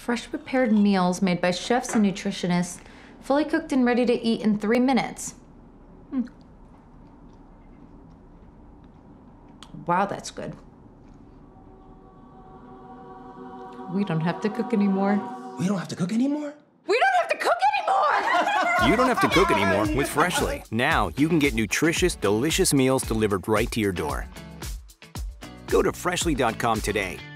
Fresh prepared meals made by chefs and nutritionists, fully cooked and ready to eat in 3 minutes. Wow, that's good. We don't have to cook anymore. We don't have to cook anymore? We don't have to cook anymore! You don't have to cook anymore with Freshly. Now you can get nutritious, delicious meals delivered right to your door. Go to Freshly.com today